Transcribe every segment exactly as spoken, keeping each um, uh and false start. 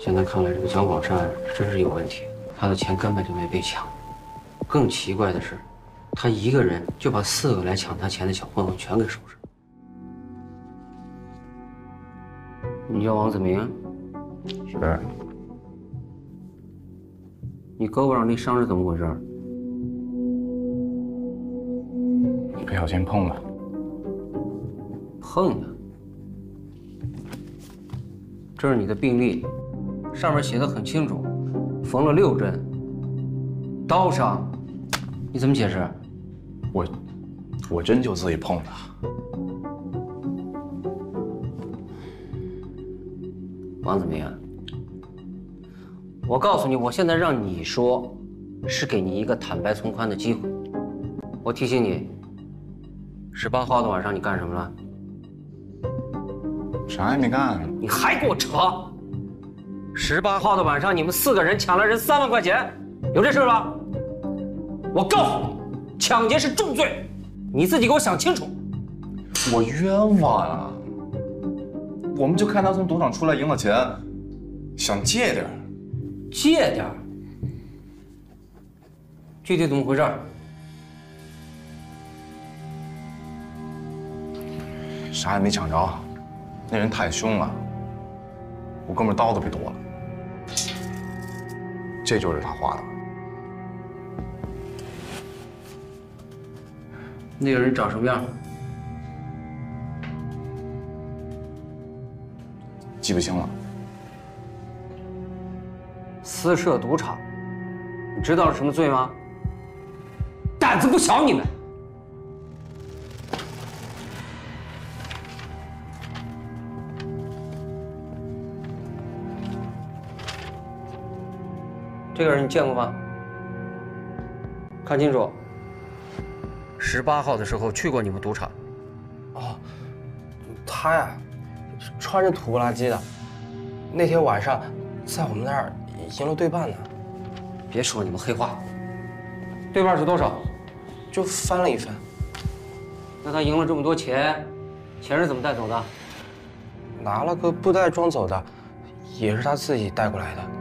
现在看来，这个蒋广善真是有问题，他的钱根本就没被抢。更奇怪的是，他一个人就把四个来抢他钱的小混混全给收拾了。你叫王子明？ 是。 你胳膊上那伤是怎么回事？ 不小心碰的。 碰的。这是你的病历，上面写的很清楚，缝了六针。刀伤，你怎么解释？ 我，我真就自己碰的。 王子明，我告诉你，我现在让你说，是给你一个坦白从宽的机会。我提醒你，十八号的晚上你干什么了？ 啥也没干。 你还给我扯！十八号的晚上，你们四个人抢了人三万块钱，有这事吧？我告诉你，抢劫是重罪，你自己给我想清楚。 我冤枉啊！我们就看他从赌场出来赢了钱，想借点儿。 借点儿？具体怎么回事？ 啥也没抢着，那人太凶了，我哥们刀都被夺了。这就是他画的。 那个人长什么样？ 记不清了。 私设赌场，你知道是什么罪吗？胆子不小，你们！这个人你见过吗？看清楚。十八号的时候去过你们赌场。 哦，他呀，穿着土不拉几的，那天晚上在我们那儿赢了对半呢。 别说你们黑话。对半是多少？ 就翻了一番。 那他赢了这么多钱，钱是怎么带走的？ 拿了个布袋装走的，也是他自己带过来的。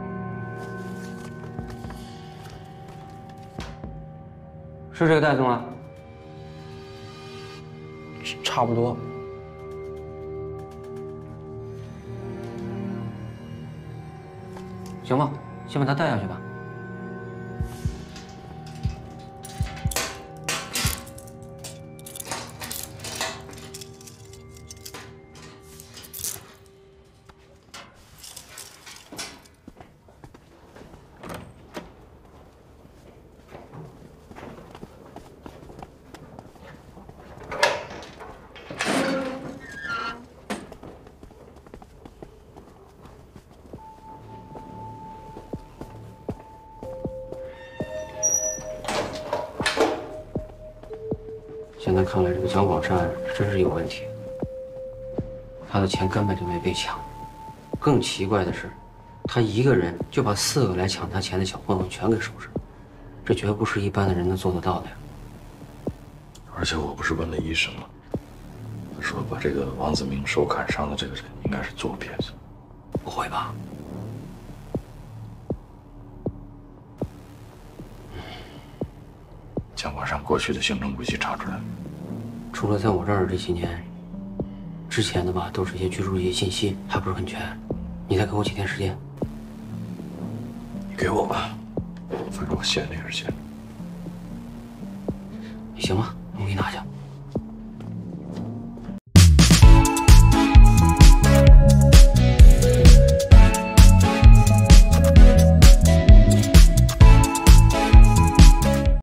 是这个袋子吗？ 差不多。 行吧，先把他带下去吧。现在看来，这个蒋广善真是有问题，他的钱根本就没被抢。更奇怪的是，他一个人就把四个来抢他钱的小混混全给收拾了，这绝不是一般的人能做得到的呀。 而且我不是问了医生吗？他说把这个王子明手砍伤的这个人应该是左撇子。 不会吧？ 蒋广善过去的行政轨迹查出来了。 除了在我这儿这些年，之前的吧，都是一些居住一些信息，还不是很全。你再给我几天时间。 你给我吧，反正我闲着也是闲着。 你行吗？我给你拿去。